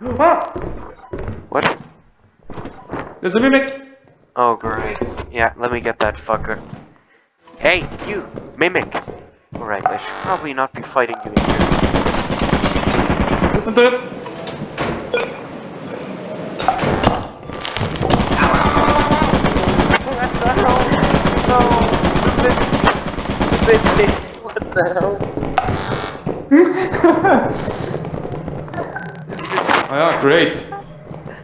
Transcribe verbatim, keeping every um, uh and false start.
Ah! What? There's a mimic! Oh, great. Yeah, let me get that fucker. Hey, you! Mimic! Alright, I should probably not be fighting you in here. Listen to it! What the hell? No! The mimic! What the hell? Oh yeah, great.